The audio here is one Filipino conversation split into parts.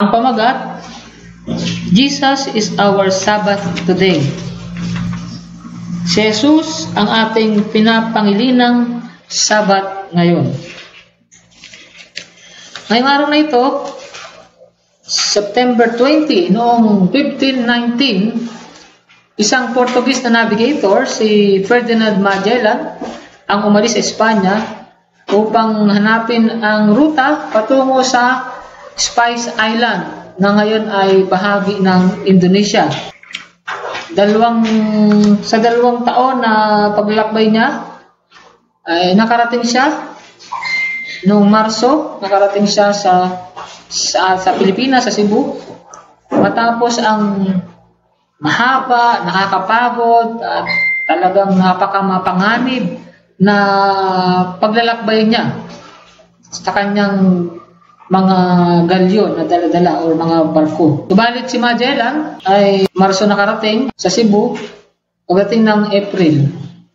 Ang pamagat, Jesus is our Sabbath today. Si Jesus ang ating pinapangilinang Sabat ngayon. Ngayong araw na ito, September 20, noong 1519, isang Portuguese na navigator, si Ferdinand Magellan, ang umalis sa Espanya upang hanapin ang ruta patungo sa Spice Island na ngayon ay bahagi ng Indonesia. Sa dalawang taon na paglalakbay niya, ay nakarating siya noong Marso, nakarating siya sa Pilipinas, sa Cebu. Matapos ang mahaba, nakakapagod at talagang napakamapanganib na paglalakbay niya sa kanyang mga galyon na dala-dala o mga barko. Subalit si Magellan ay Marso nakarating sa Cebu pagdating ng April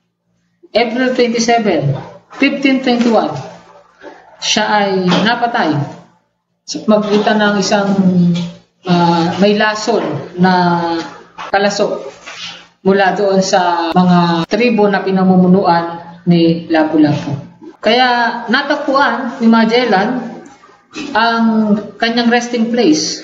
27, 1521. Siya ay napatay sa pamagitan ng isang may lason na kalasok mula doon sa mga tribo na pinamumunuan ni Lapu-Lapu. Kaya natagpuan ni Magellan ang kanyang resting place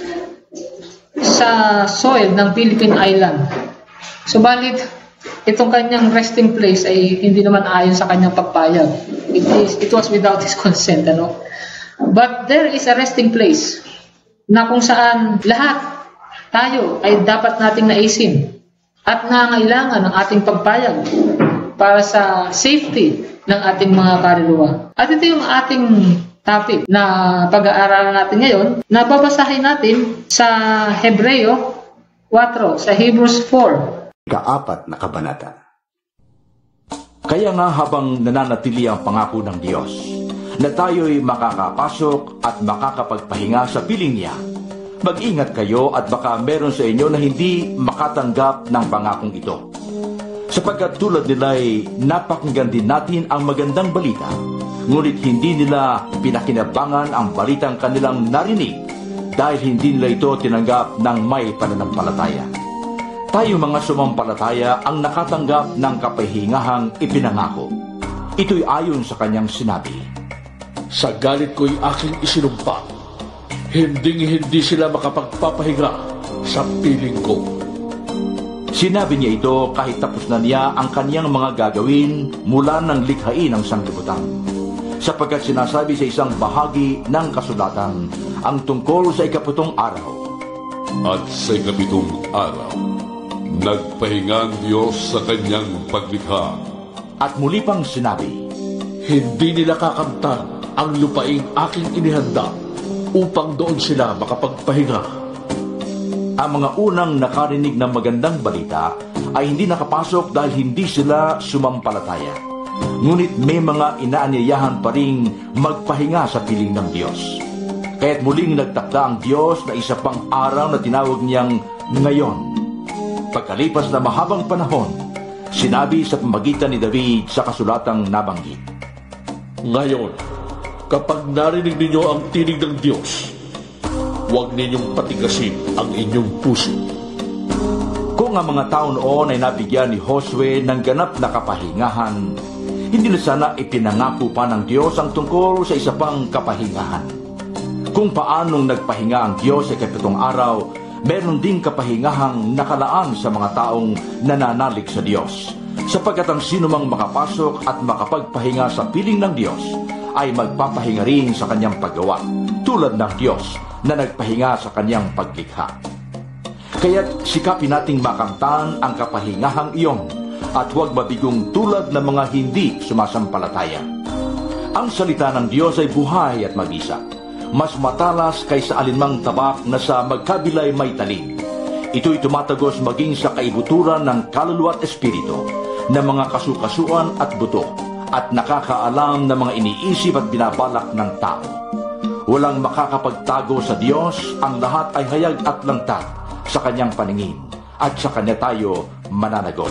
sa soil ng Philippine Island. Subalit, itong kanyang resting place ay hindi naman ayon sa kanyang pagpayag. It was without his consent, ano? But there is a resting place na kung saan lahat tayo ay dapat nating naisin at nangailangan ng ating pagpayag para sa safety ng ating mga kaluluwa. At ito yung ating topic na pag-aaralan natin ngayon, na babasahin natin sa Hebreo 4, sa Hebrews 4. Ika-4 na kabanata. Kaya nga habang nananatili ang pangako ng Diyos, na tayo'y makakapasok at makakapagpahinga sa piling niya, mag-ingat kayo at baka meron sa inyo na hindi makatanggap ng pangakong ito. Sapagkat tulad nila'y napakinggan din natin ang magandang balita, ngunit hindi nila pinakinabangan ang balitang kanilang narinig dahil hindi nila ito tinanggap ng may pananampalataya. Tayo mga sumampalataya ang nakatanggap ng kapahingahang ipinangako. Ito'y ayon sa kanyang sinabi, "Sa galit ko'y aking isinumpa, hindi sila makapagpapahinga sa piling ko." Sinabi niya ito kahit tapos na niya ang kanyang mga gagawin mula ng likhain ng sanglibutan. Sapagkat sinasabi sa isang bahagi ng kasulatan ang tungkol sa 7 araw. At sa 7 araw, nagpahinga ang Diyos sa kanyang paglikha. At muli pang sinabi, Hindi nila kakamtan ang lupaing aking inihanda upang doon sila makapagpahinga. Ang mga unang nakarinig ng magandang balita ay hindi nakapasok dahil hindi sila sumampalataya. Ngunit may mga inaanyayahan pa ring magpahinga sa piling ng Diyos. Kaya't muling nagtakda ang Diyos na isa pang araw na tinawag niyang ngayon. Pagkalipas na mahabang panahon, sinabi sa pamagitan ni David sa kasulatang nabanggit, Ngayon, kapag narinig ninyo ang tinig ng Diyos, huwag ninyong patigasin ang inyong puso. Kung ang mga tao noon ay nabigyan ni Josue ng ganap na kapahingahan, hindi na sana ipinangako pa ng Diyos ang tungkol sa isa pang kapahingahan. Kung paanong nagpahinga ang Diyos sa 7 araw, meron ding kapahingahang nakalaan sa mga taong nananalig sa Diyos. Sapagkat ang sinumang makapasok at makapagpahinga sa piling ng Diyos ay magpapahinga rin sa kanyang paggawa, tulad ng Diyos na nagpahinga sa kanyang paglikha. Kaya't sikapin nating makamtan ang kapahingahang iyon at huwag mabigong tulad ng mga hindi sumasampalataya. Ang salita ng Diyos ay buhay at mabisa, mas matalas kaysa alinmang tabak na sa magkabilay may talim. Ito'y tumatagos maging sa kaibuturan ng kaluluwa at espiritu, ng mga kasukasuan at buto, at nakakaalam ng mga iniisip at binabalak ng tao. Walang makakapagtago sa Diyos, ang lahat ay hayag at langtag sa kanyang paningin, at sa kanya tayo mananagot.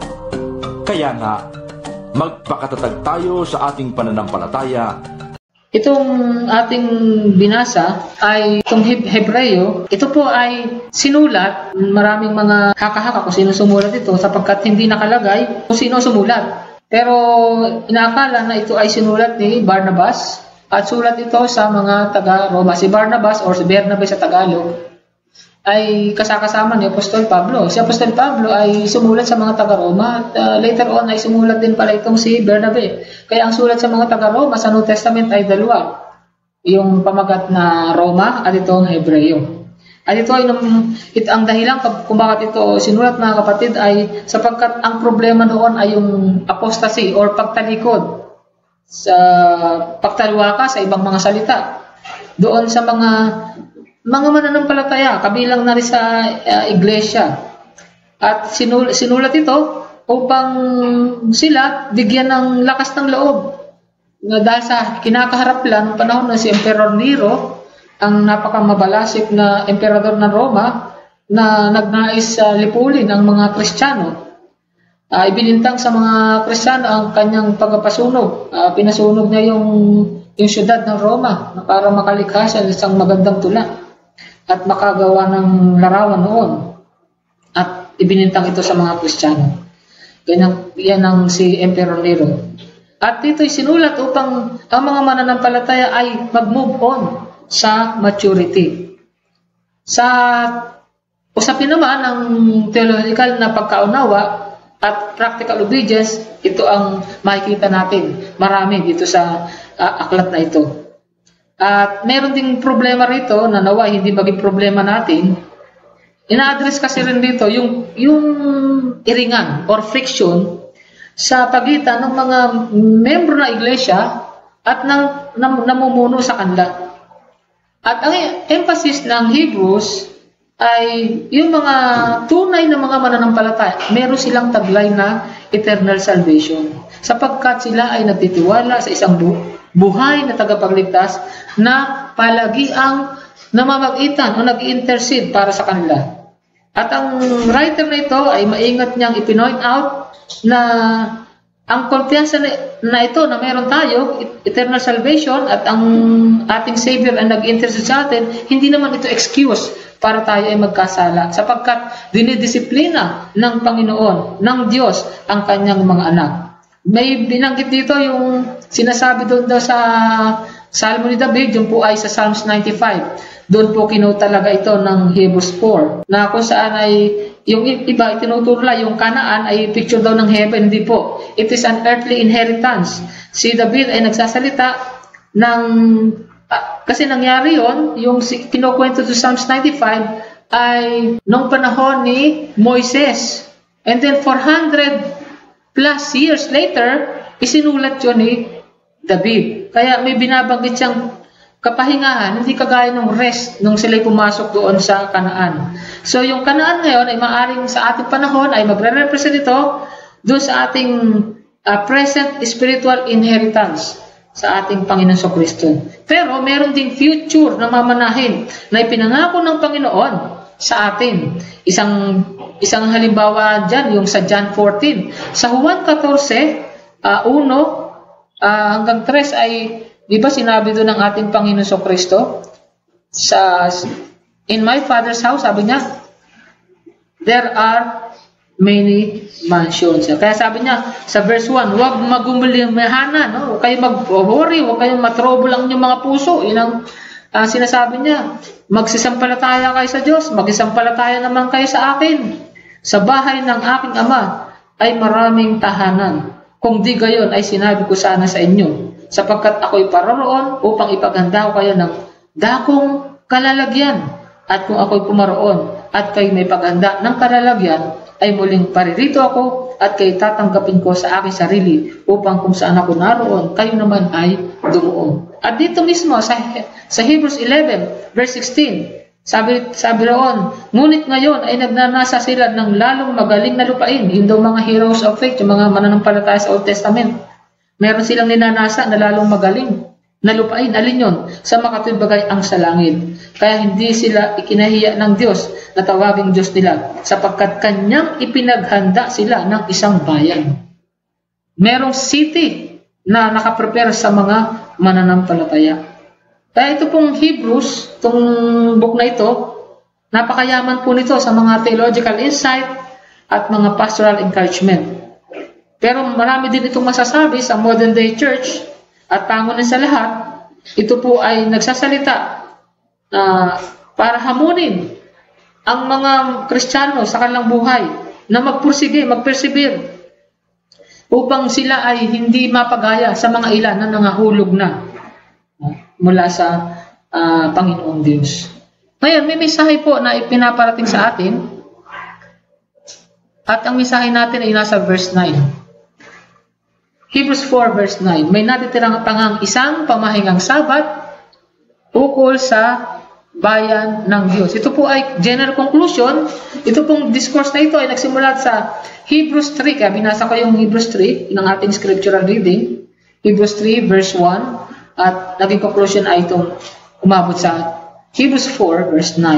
Kaya nga, magpakatatag tayo sa ating pananampalataya Itong ating binasa ay itong Hebreo, ito po ay sinulat, maraming mga haka-haka kung sino sumulat ito sapagkat hindi nakalagay kung sino sumulat. Pero inaakala na ito ay sinulat ni Barnabas at sulat ito sa mga taga-Roma. Si Barnabas or si Bernabe sa Tagalog ay kasama ni Apostol Pablo. Si Apostol Pablo ay sumulat sa mga taga-Roma at later on ay sumulat din pala itong si Bernabe. Kaya ang sulat sa mga taga-Roma sa New Testament ay dalawa. Yung pamagat na Roma at itong Hebreo. At ito ay ang dahilan kung bakit ito sinulat mga kapatid ay sapagkat ang problema noon ay yung apostasy or pagtalikod sa pagtaliwaka sa ibang mga salita. Doon sa mga mananampalataya, kabilang na rin sa iglesia. At sinulat ito upang sila bigyan ng lakas ng loob. Dahil sa kinakaharap lang ng panahon na si Emperor Nero, ang napakamabalasik na emperador ng Roma na nagnais lipulin ang mga Kristiyano. Ibinintang sa mga Kristiyano ang kanyang pagpapasunog. Pinasunog niya yung syudad ng Roma na para makalikha siya ng isang magandang tula at makagawa ng larawan noon. At ibinintang ito sa mga Kristiyano. Yan ang si Emperor Nero. At ito'y sinulat upang ang mga mananampalataya ay mag-move on sa maturity. Sa usapin naman ng theological na pagkaunawa at practical obedience, ito ang makikita natin marami dito sa aklat na ito. At meron ding problema rito na naway hindi maging problema natin. Ina-address kasi rin dito yung iringan or friction sa pagitan ng mga membro ng iglesia at namumuno sa kanila. At ang emphasis ng Hebrews ay yung mga tunay na mga mananampalataya, meron silang taglay na eternal salvation. Sapagkat sila ay nagtitiwala sa isang buhay na tagapagligtas na palagi ang namamagitan o nag-intercede para sa kanila. At ang writer na ito ay maingat niyang ipinoint out na ang kumpiyansa na ito na meron tayo, eternal salvation, at ang ating Savior ay nag-intercede sa atin, hindi naman ito excuse para tayo ay magkasala. Sapagkat dinidisiplina ng Panginoon, ng Diyos, ang kanyang mga anak. May binanggit dito yung sinasabi doon daw sa Salmo ni David, yung po ay sa Psalms 95. Doon po kinuha talaga ito ng Hebrews 4. Na kung saan ay yung iba itinuturo yung Kanaan ay picture daw ng heaven. Hindi po. It is an earthly inheritance. Si David ay nagsasalita ng kasi nangyari yung kinukwento sa Psalms 95 ay nung panahon ni Moises. And then 400 plus years later, isinulat yun ni David. Kaya may binabanggit siyang kapahingahan, hindi kagaya ng rest nung sila'y pumasok doon sa Kanaan. So yung Kanaan ngayon ay maaring sa ating panahon ay magre-represent ito doon sa ating present spiritual inheritance sa ating Panginoon Kristo. Pero meron ding future na mamanahin na ipinangako ng Panginoon sa atin. Isang halimbawa dyan, yung sa John 14. Sa Juan 14, 1 hanggang 3 ay, di ba sinabi doon ng ating Panginoon Kristo? In my Father's house, sabi niya, there are many mansions. Kaya sabi niya sa verse 1, huwag magulimahanan, no? Huwag kayong mag-worry, huwag kayong matrouble ang inyong mga puso. Yun ang sinasabi niya. Magsisampalataya kayo sa Diyos, magsisampalataya naman kayo sa akin. Sa bahay ng aking Ama ay maraming tahanan. Kung di gayon ay sinabi ko sana sa inyo, sapagkat ako'y paroroon upang ipaghanda ko kayo ng dakong kalalagyan. At kung ako'y pumaroon at kayo may paghanda ng kalalagyan, ay muling paririto ako at kayo tatanggapin ko sa aking sarili upang kung saan ako naroon, kayo naman ay dumuon. At dito mismo sa Hebrews 11 verse 16, sabi roon, ngunit ngayon ay nagnanasa sila ng lalong magaling na lupain. Yun daw mga heroes of faith, yung mga mananampalataya sa Old Testament. Meron silang ninanasa na lalong magaling na lupain. Alin yun? Sa makatuwid bagay ang sa langit. Kaya hindi sila ikinahiya ng Diyos na tawaging Diyos nila, sapagkat kanyang ipinaghanda sila ng isang bayan. Merong city na nakaprepare sa mga mananampalataya. Kaya ito pong Hebrews, itong book na ito, napakayaman po nito sa mga theological insight at mga pastoral encouragement. Pero marami din itong masasabi sa modern day church at pangunin sa lahat, ito po ay nagsasalita para hamunin ang mga Kristiyano sa kanilang buhay na mag-persevere upang sila ay hindi mapagaya sa mga ilan na nangahulog na mula sa Panginoong Diyos. Ngayon, may mensahe po na ipinaparating sa atin at ang mensahe natin ay nasa verse 9. Hebrews 4 verse 9. May natitirang pangang isang pamahingang Sabat ukol sa bayan ng Diyos. Ito po ay general conclusion. Ito pong discourse na ito ay nagsimulat sa Hebrews 3. Kaya binasa ko yung Hebrews 3 ng ating scriptural reading. Hebrews 3 verse 1. At naging conclusion ay itong umabot sa Hebrews 4 verse 9.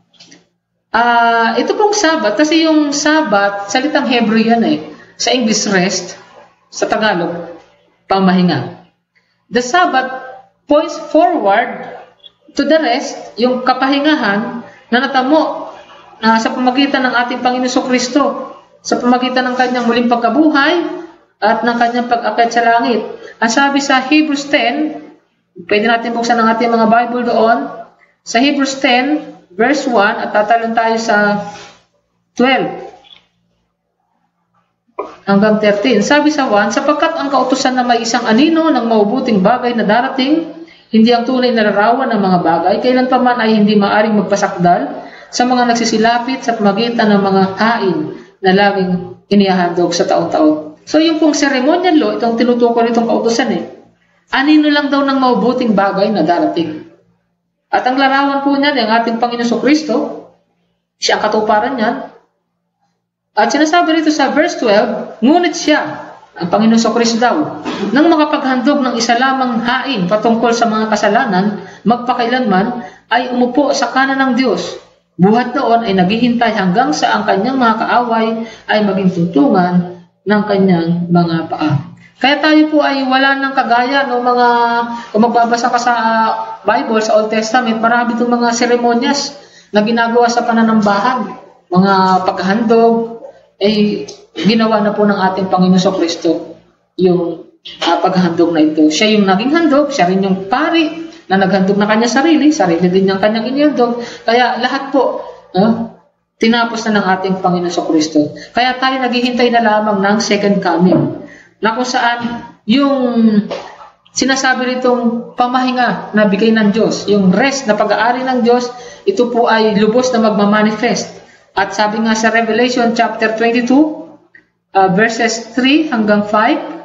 Ito pong Sabat, kasi yung Sabat, salitang Hebrew yan Sa English, rest. Sa Tagalog, pamahinga. The Sabbath points forward to the rest, yung kapahingahan na natamo sa pamagitan ng ating Panginoon Kristo, sa pamagitan ng kanyang muling pagkabuhay at ng kanyang pag-akyat sa langit. Ang sabi sa Hebrews 10, pwede natin buksan ang ating mga Bible doon, sa Hebrews 10, verse 1, at tatalon tayo sa 12 hanggang 13. Sabi sa 1, sapagkat ang kautusan na may isang anino ng mabubuting bagay na darating, hindi ang tunay na larawan ng mga bagay, kailan pa man ay hindi maaring magpasakdal sa mga nagsisilapit sa pamagitan ng mga hain na laging inihahandog sa taon-taon. So yung pong ceremonial law, itong tinutukoy nitong kautusan anino lang daw ng mabubuting bagay na darating. At ang larawan po niyan, ang ating Panginoon Kristo, siya ang katuparan niyan. At sinasabi rito sa verse 12, ngunit siya, ang Panginoon Kristo daw, nang makapaghandog ng isa lamang hain patungkol sa mga kasalanan, magpakailanman, ay umupo sa kanan ng Diyos. Buhat noon ay naghihintay hanggang sa ang kanyang mga kaaway ay maging tutungan ng kanyang mga paa. Kaya tayo po ay wala ng kagaya ng mga, kung magbabasa ka sa Bible, sa Old Testament, marami itong mga seremonyas na ginagawa sa pananambahan. Mga paghandog, ginawa na po ng ating Panginoon Kristo yung paghandog na ito. Siya yung naging handog, siya rin yung pari na naghandog na kanya sarili din yung kanyang inihandog. Kaya lahat po, tinapos na ng ating Panginoon Kristo. Kaya tayo naghihintay na lamang ng second coming, na kung saan yung sinasabi ritong pamahinga na bigay ng Diyos, yung rest na pag-aari ng Diyos, ito po ay lubos na magmamanifest. At sabi nga sa Revelation chapter 22, verses 3 hanggang 5,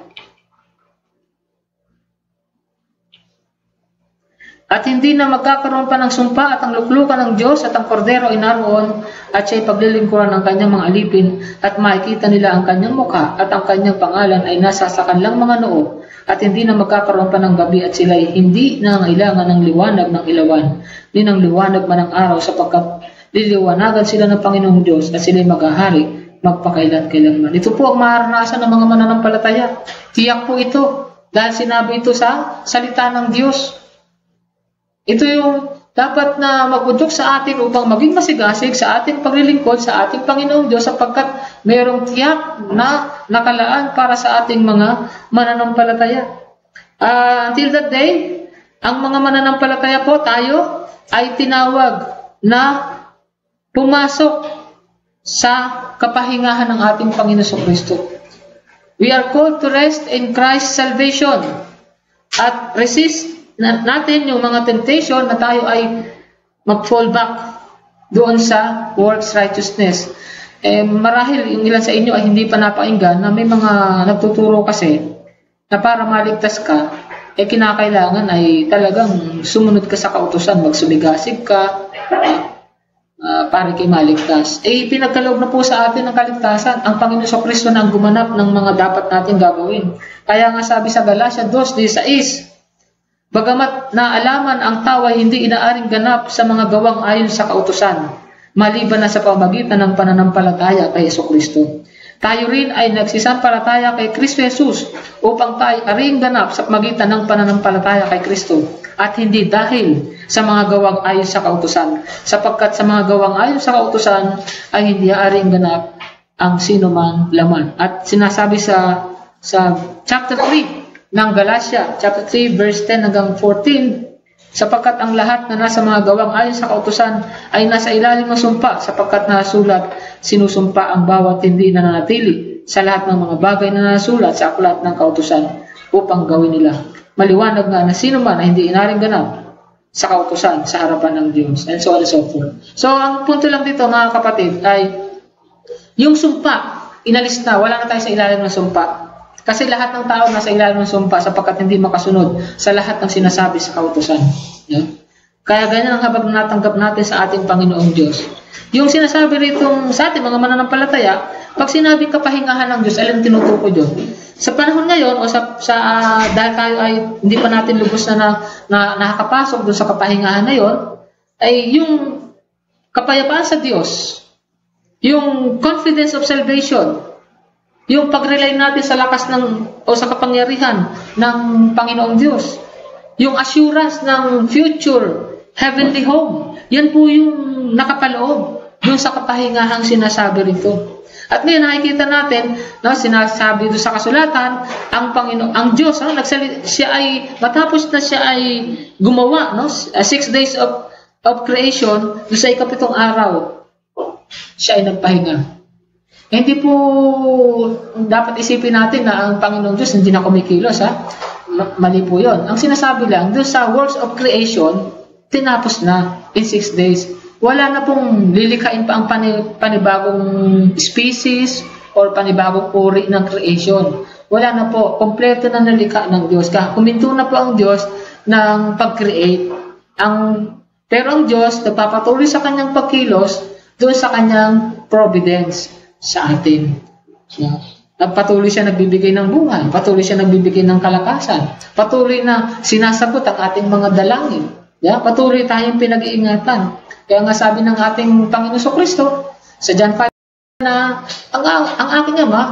at hindi na magkakaroon pa ng sumpa at ang luklukan ng Diyos at ang kordero ay naroon at siya'y paglilingkuran ng kanyang mga alipin at makikita nila ang kanyang mukha at ang kanyang pangalan ay nasa sa kanilang mga noo at hindi na magkakaroon pa ng gabi at sila'y hindi nangailangan ng liwanag ng ilawan ni ng liwanag man ng araw sapagkat liliwanagan sila ng Panginoong Diyos at sila'y maghahari magpakailan-kailanman. Ito po ang maranasan ng mga mananampalataya. Tiyak po ito dahil sinabi ito sa salita ng Diyos. Ito yung dapat na mag-udyok sa atin upang maging masigasig sa ating paglilingkod sa ating Panginoong Diyos sapagkat mayroong tiyak na nakalaan para sa ating mga mananampalataya. Until that day, ang mga mananampalataya po tayo ay tinawag na pumasok sa kapahingahan ng ating Panginoon Kristo. We are called to rest in Christ's salvation at resist natin yung mga temptation na tayo ay mag-fall back doon sa works righteousness. Marahil yung ilan sa inyo ay hindi pa napakinggan na may mga nagtuturo kasi na para maligtas ka, kinakailangan ay talagang sumunod ka sa kautusan, magsumigasig ka, para kay maligtas. Pinagkaloob na po sa atin ng kaligtasan ang Panginoon Kristo na ang gumanap ng mga dapat natin gagawin. Kaya nga sabi sa Galatia 2:16, bagamat naalaman ang tao ay hindi inaaring ganap sa mga gawang ayon sa kautusan, maliban na sa pamagitan ng pananampalataya kay Kristo. Tayo rin ay nagsisampalataya kay Kristo Jesus upang tayo aring ganap sa magitan ng pananampalataya kay Kristo at hindi dahil sa mga gawang ayon sa kautusan, sapagkat sa mga gawang ayon sa kautusan ay hindi aring ganap ang sinumang laman. At sinasabi sa chapter 3 ng Galatia, chapter 3 verse 10 hanggang 14, sapagkat ang lahat na nasa mga gawang ayon sa kautusan ay nasa ilalim ng sumpa, sapagkat nasulat, sinusumpa ang bawat hindi nananatili sa lahat ng mga bagay na nasulat sa aklat ng kautusan upang gawin nila. Maliwanag nga na sino man ay hindi inaring ganap sa kautusan sa harapan ng Diyos, and so on and so forth. So, ang punto lang dito, mga kapatid, ay yung sumpa, inalis na, wala na tayo sa ilalim ng sumpa. Kasi lahat ng tao nasa ilalim ng sumpa sapagkat hindi makasunod sa lahat ng sinasabi sa kautusan. Yeah? Kaya ganyan ang habag na natanggap natin sa ating Panginoong Diyos. Yung sinasabi rito sa ating mga mananampalataya, pag sinabing kapahingahan ng Diyos, alam tinutukoy Diyos. Sa panahon ngayon, o dahil tayo ay hindi pa natin lubos na nakakapasok doon sa kapahingahan na yon, ay yung kapayapaan sa Diyos, yung confidence of salvation, yung pag-rely natin sa lakas o sa kapangyarihan ng Panginoong Diyos, yung assurance ng future heavenly home, yan po yung nakapaloob doon sa kapahingahang sinasabi rito. At ngayon nakikita natin, sinasabi doon sa kasulatan, ang Diyos, siya ay matapos na siya ay gumawa, 6 days of creation, doon sa ikapitong araw, siya ay nagpahinga. Hindi po dapat isipin natin na ang Panginoong Diyos hindi na kumikilos. Mali po yun. Ang sinasabi lang, doon sa works of creation, tinapos na in 6 days. Wala na pong lilikhain pa ang panibagong species or panibagong uri ng creation. Wala na po. Kompleto na nalikha ng Diyos. Huminto na po ang Diyos ng pag-create. Pero ang Diyos nagpapatuloy sa kanyang pagkilos doon sa kanyang providence sa atin. Patuloy siya nagbibigay ng buhay, patuloy siya nagbibigay ng kalakasan, patuloy na sinasagot ang ating mga dalangin. Patuloy tayong pinag-iingatan. Kaya nga sabi ng ating Panginoon Kristo sa John 5 na ang aking Ama,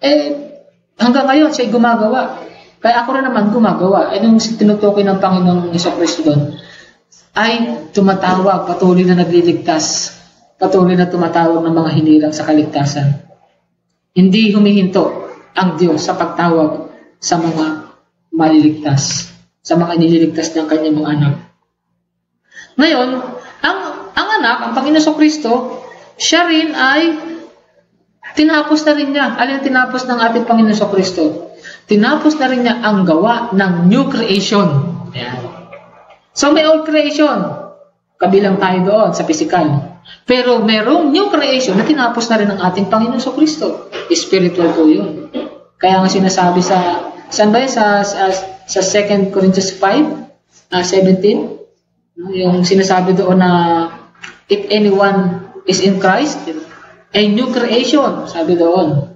hanggang ngayon siya gumagawa. Kaya ako rin naman gumagawa. Yung tinutukoy ng Panginoong Kristo doon ay tumatawag, patuloy na nagliligtas, patuloy na tumatawag ng mga hinirang sa kaligtasan. Hindi humihinto ang Diyos sa pagtawag sa mga maliligtas, sa mga nililigtas ng kanyang mga anak. Ngayon, ang anak, ang Panginoon Kristo, siya rin ay tinapos na rin niya. Alin tinapos ng ating Panginoon Kristo? Tinapos na rin niya ang gawa ng new creation. Ayan. So may old creation, kabilang tayo doon sa physical. Pero merong new creation na tinapos na rin ng ating Panginoon Kristo. Spiritual po yun. Kaya nga sinasabi saan ba yun? Sa 2 Corinthians 5:17, yung sinasabi doon na if anyone is in Christ, a new creation, sabi doon.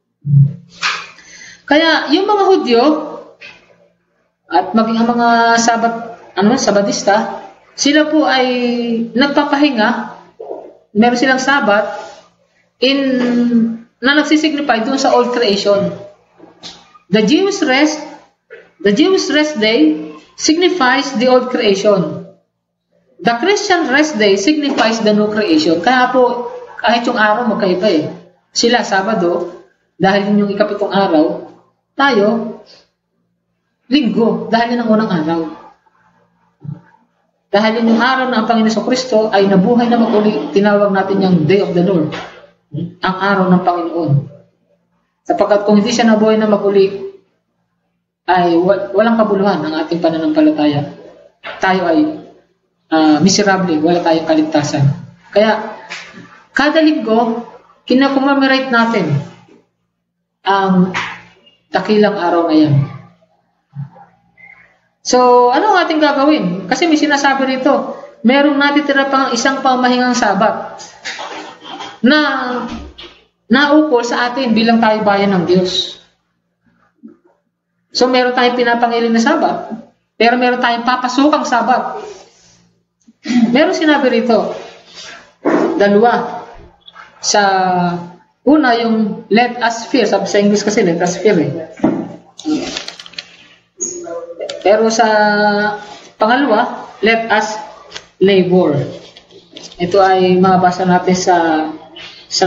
Kaya yung mga Hudyo at maging ang mga Sabadista, sila po ay nagpapahinga. Meron silang Sabat na nagsisignify doon sa old creation. The Jewish rest day signifies the old creation. The Christian rest day signifies the new creation. Kaya po, kahit yung araw magkaiba Sila Sabado, dahil yun yung ikapitong araw, tayo, Linggo, dahil yun ang unang araw. Dahil yun yung araw na ang Panginoon Kristo ay nabuhay na maguli, tinawag natin yung Day of the Lord. Ang araw ng Panginoon. Sapagkat kung hindi siya nabuhay na maguli, ay walang kabuluhan ang ating pananampalataya. Tayo ay miserable, wala tayong kaligtasan. Kaya, kada linggo, kinakommemorate natin ang dakilang araw na yan. So, ano ang ating gagawin? Kasi may sinasabi rito, merong natitira pang isang pamahingang Sabat na naukol sa atin bilang tayo bayan ng Diyos. So, meron tayong pinapangiling na Sabat, pero meron tayong papasukang Sabat. Meron sinabi rito, dalawa, sa Una, yung let us fear. Sabi sa English kasi, let us fear eh. Pero sa pangalawa, let us labor. Ito ay mabasa natin sa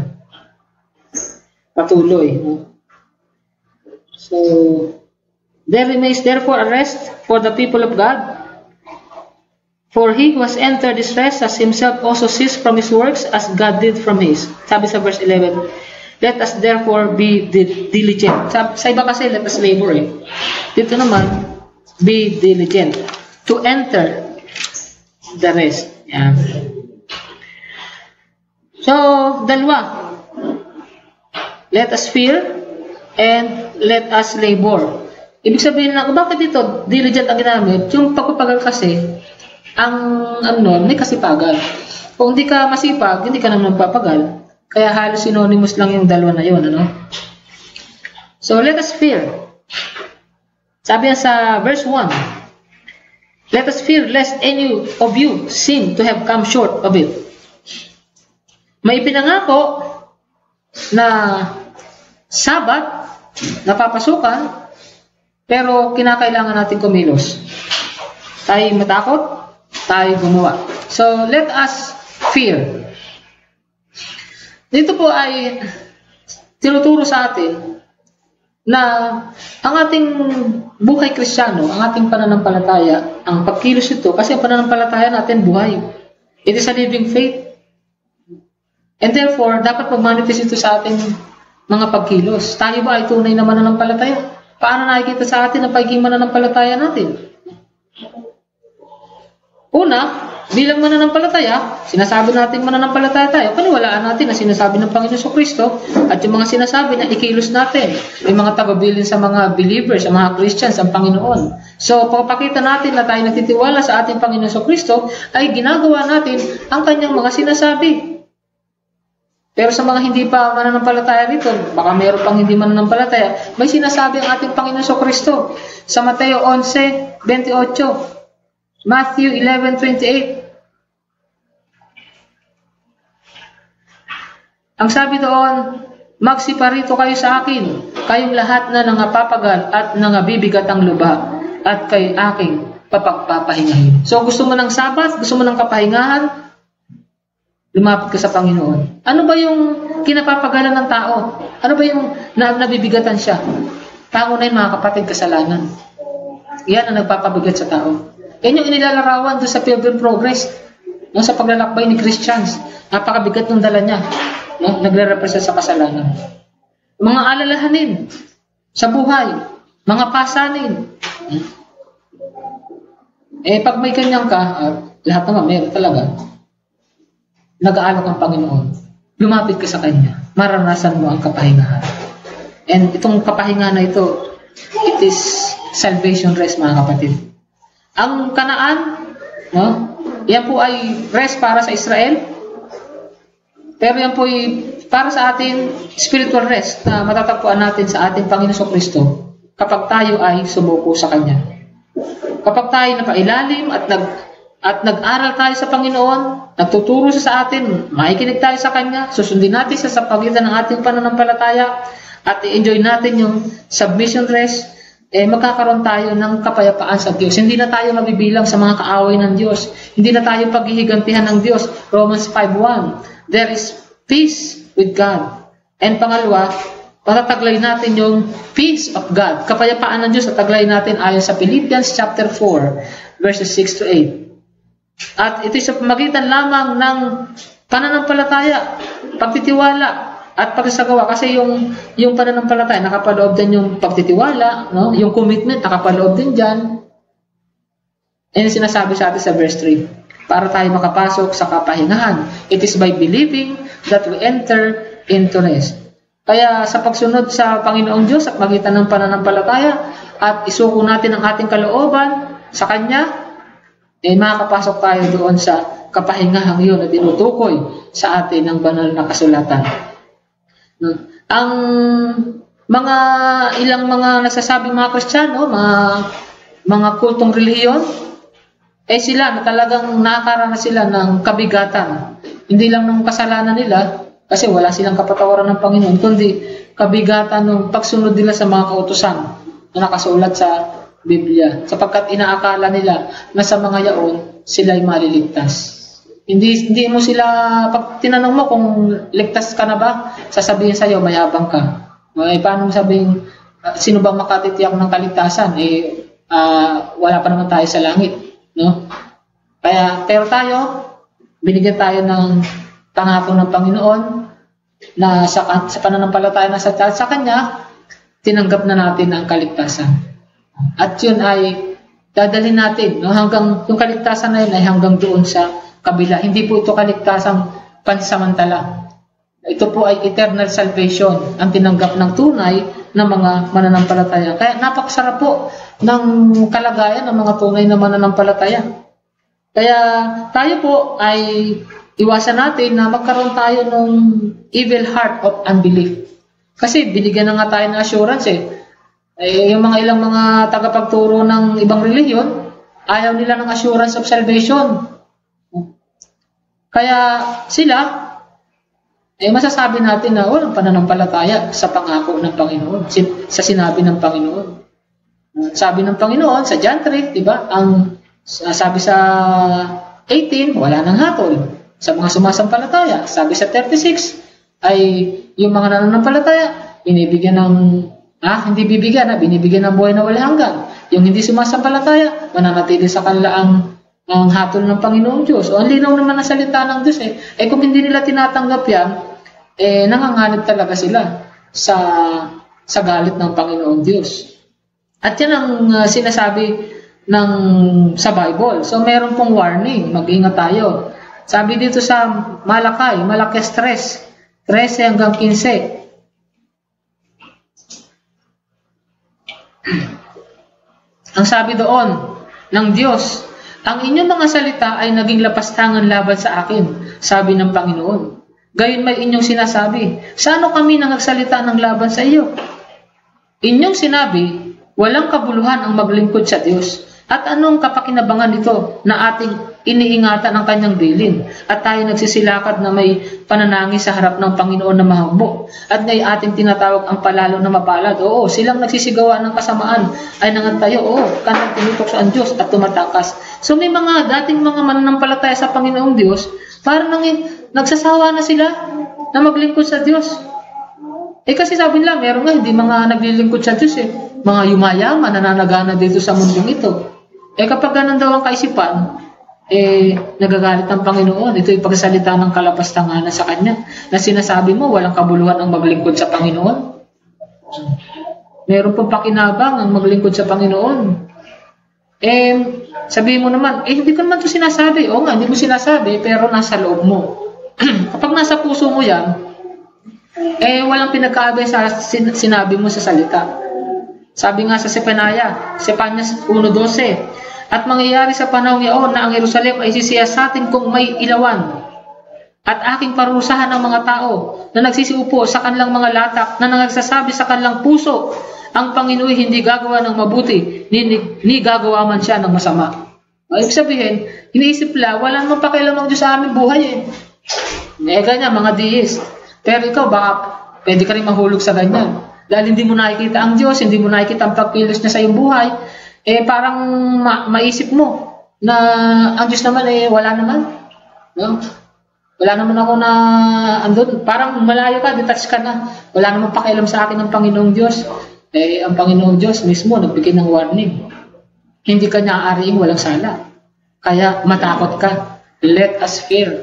9. Patuloy. So, there remains therefore a rest for the people of God. For he who has entered this rest has himself also ceased from his works as God did from his. Sabi sa verse 11, let us therefore be diligent. Sa iba kasi, let us labor eh. Dito naman, be diligent to enter the rest. Yeah. So, dalawa. Let us fear and let us labor. Ibig sabihin na, bakit dito diligent ang ginamit? Yung pagpapagal kasi, ang may kasipagan. Kung hindi ka masipag, hindi ka naman magpapagal. Kaya halos synonymous lang yung dalawa na yun, ano? So, let us fear. Sabi yan sa verse 1, let us fear lest any of you seem to have come short of it. May pinangako na Sabat na papasukan, pero kinakailangan natin kumilos. Tayo matakot, tayo gumawa. So, let us fear. Dito po ay tinuturo sa atin na ang ating buhay Kristiyano, ang ating pananampalataya, ang pagkilos ito, kasi ang pananampalataya natin buhay. It is a living faith. And therefore, dapat mag-manifest ito sa ating mga pagkilos. Tayo ba ay tunay na mananampalataya? Paano nakikita sa atin ang pagiging mananampalataya natin? Una, bilang mananampalataya, sinasabi natin mananampalataya tayo, paniwalaan natin na sinasabi ng Panginoon Kristo at yung mga sinasabi na ikilos natin. May mga tagubilin sa mga believers, sa mga Christians, ang Panginoon. So, pagpakita natin na tayo nagtitiwala sa ating Panginoon Kristo, ay ginagawa natin ang kanyang mga sinasabi. Pero sa mga hindi pa mananampalataya rito, baka mayroon pang hindi mananampalataya, may sinasabi ang ating Panginoon Kristo sa Mateo 11:28. Matthew 11:28. Ang sabi doon, magsiparito kayo sa akin, kayong lahat na nangapapagal at nangabibigat ang luba, at kay aking papagpapahingahin. So gusto mo ng Sabat, gusto mo ng kapahingahan, lumapit ka sa Panginoon. Ano ba yung kinapapagalan ng tao? Ano ba yung nabibigatan siya? Tao na yun, mga kapatid, kasalanan. Yan ang nagpapabigat sa tao. Yan yung inilalarawan doon sa Pilgrim Progress, no, sa paglalakbay ni Christians. Napakabigat ng dala niya, no, nagre-represent sa kasalanan. Mga alalahanin sa buhay, mga pasanin. Pag may kanyang ka, lahat naman meron talaga, nag-aalok ang Panginoon. Lumapit ka sa Kanya, maranasan mo ang kapahingahan. And itong kapahingahan na ito, it is salvation rest, mga kapatid. Ang Kanaan, no, yan po ay rest para sa Israel. Pero yan po ay para sa atin spiritual rest na matatagpuan natin sa ating Panginoon Kristo kapag tayo ay sumuko sa Kanya. Kapag tayo napailalim at nag-aral tayo sa Panginoon, nagtuturo siya sa atin, makikinig tayo sa Kanya, susundin natin siya sa pagitan ng ating pananampalataya at i-enjoy natin yung submission rest, magkakaroon tayo ng kapayapaan sa Diyos. Hindi na tayo mabibilang sa mga kaaway ng Diyos. Hindi na tayo paghihigantihan ng Diyos. Romans 5:1. There is peace with God. And pangalawa, patataglay natin yung peace of God. Kapayapaan ng Diyos, tataglay natin ayon sa Philippians chapter 4, verses 6 to 8. At ito sa pamagitan lamang ng pananampalataya, pagtitiwala, at pagsasagawa, kasi yung pananampalataya nakapaloob din yung pagtitiwala, no? Yung commitment nakapaloob din dyan. And sinasabi sa atin sa verse 3, para tayo makapasok sa kapahingahan. It is by believing that we enter into rest. Kaya sa pagsunod sa Panginoong Diyos at magitan ng pananampalataya at isuko natin ang ating kalooban sa Kanya, makakapasok tayo doon sa kapahingahang yun na tinutukoy sa atin ng banal na kasulatan. Ang ilang mga nasasabing mga Kristiyano, mga kultong relihiyon, sila na talagang nakakaranas sila ng kabigatan. Hindi lang ng kasalanan nila, Kasi wala silang kapatawaran ng Panginoon, kundi kabigatan ng pagsunod nila sa mga kautusan na nakasulat sa Biblia. Sapagkat inaakala nila na sa mga yaon, sila'y maliligtas. Hindi mo sila, pag tinanong mo kung ligtas ka na ba, sasabihin sa'yo, mayabang ka. Paano mo sabihin, sino ba makatitiyak ng kaligtasan? Wala pa naman tayo sa langit. No? Pero tayo, binigyan tayo ng pangako ng Panginoon na sa pananampalataya na sa Kanya, tinanggap na natin ang kaligtasan. At yun ay dadalhin natin, no? Hanggang yung kaligtasan na yun ay hanggang doon sa kabila. Hindi po ito kaligtasang pansamantala. Ito po ay eternal salvation, ang tinanggap ng tunay na mga mananampalataya. Kaya napakasarap po ng kalagayan ng mga tunay na mananampalataya. Kaya tayo po ay iwasan natin na magkaroon tayo ng evil heart of unbelief. Kasi binigyan na nga tayo ng assurance yung mga ilang mga tagapagturo ng ibang relihiyon, ayaw nila ng assurance of salvation. Kaya sila, masasabi natin na walang pananampalataya sa pangako ng Panginoon, sa sinabi ng Panginoon. Sabi ng Panginoon sa John 3, diba? Ang sabi sa 18, wala nang hatol sa mga sumasampalataya. Sabi sa 36, ay yung mga nananampalataya, binibigyan ng binibigyan ng buhay na walang hanggan. Yung hindi sumasampalataya, mananatili sa kanila ang hatol ng Panginoong Diyos. O ang linaw naman na salita ng Diyos kung hindi nila tinatanggap yan, nanganganib talaga sila sa galit ng Panginoong Diyos. At yan ang sinasabi sa Bible. So meron pong warning, mag-ingat tayo. Sabi dito sa Malakes 3, 13 hanggang 15. Ang sabi doon ng Diyos, ang inyong mga salita ay naging lapastangan laban sa akin, sabi ng Panginoon. Gayon may inyong sinasabi, saan kami nagsalita ng laban sa iyo? Inyong sinabi, walang kabuluhan ang maglingkod sa Diyos. At anong kapakinabangan nito na ating iniingatan ang kanyang bilin at tayo nagsisilakad na may pananangis sa harap ng Panginoon na mahagbo at ngay ating tinatawag ang palalo na mapalad. Oo, silang nagsisigawa ng kasamaan ay nangantayo. Oo, kanang tinitok sa Diyos at tumatakas. So may mga dating mga mananampalataya sa Panginoong Diyos, parang nagsasawa na sila na maglingkod sa Diyos. Kasi sabi nila, meron nga hindi mga naglilingkod sa Diyos mga yumayaman, nananagana dito sa mundong ito. Kapag ganun daw ang kaisipan, nagagalit ang Panginoon. Ito yung pagsalita ng kalapastanganan sa Kanya, na sinasabi mo, walang kabuluhan ang maglingkod sa Panginoon. Meron pong pakinabang ang maglingkod sa Panginoon. Sabihin mo naman, hindi ko naman ito sinasabi. Oo nga, hindi mo sinasabi, pero nasa loob mo. Kapag nasa puso mo yan, walang pinagkaabi sa sinabi mo sa salita. Sabi nga sa Sephaniah 1:12, at mangyayari sa panahong yaon na ang Jerusalem ay sisiyasatin kung may ilawan at aking parusahan ng mga tao na nagsisiupo sa kanilang mga latak na nagsasabi sa kanilang puso, ang Panginoon hindi gagawa ng mabuti, ni gagawa man siya ng masama. Ibig sabihin, iniisip nila, wala namang pakialam ng Diyos sa aming buhay ganyan, mga deist. Pero ikaw, baka pwede ka rin mahulog sa ganyan. Dahil hindi mo nakikita ang Diyos, hindi mo nakikita ang pagkilos niya sa iyong buhay, parang maisip mo na ang Diyos naman wala naman. No? Wala naman ako na andun. Parang malayo ka, detach ka na. Wala naman pakialam sa akin ng Panginoong Diyos. Ang Panginoong Diyos mismo nagbigay ng warning. Hindi ka niya aariing walang sala. Kaya matakot ka. Let us fear.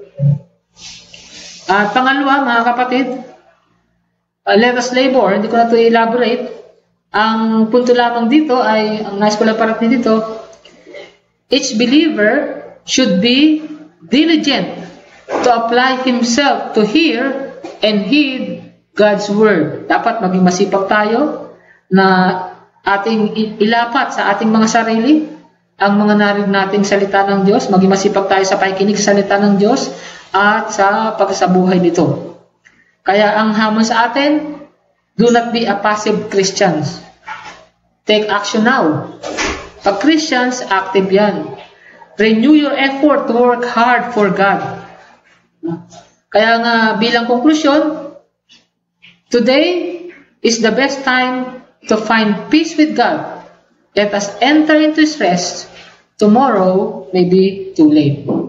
At pangalawa, mga kapatid, let us labor. Hindi ko na ito elaborate. Ang punto lamang dito ay, ang nais ko lang parating dito, each believer should be diligent to apply himself to hear and heed God's word. Dapat maging masipag tayo na ating ilapat sa ating mga sarili ang mga narinig nating salita ng Diyos. Maging masipag tayo sa pakikinig sa salita ng Diyos at sa pagsabuhay nito. Kaya ang hamon sa atin, do not be a passive Christians. Take action now. Pag Christians, active yan. Renew your effort to work hard for God. Kaya nga bilang konklusyon, today is the best time to find peace with God. Let us enter into His rest. Tomorrow may be too late.